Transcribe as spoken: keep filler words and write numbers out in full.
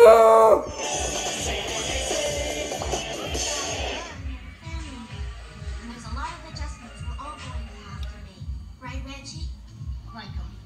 a lot of adjustments we're all going to have to make. Right, Reggie? Right, Cody.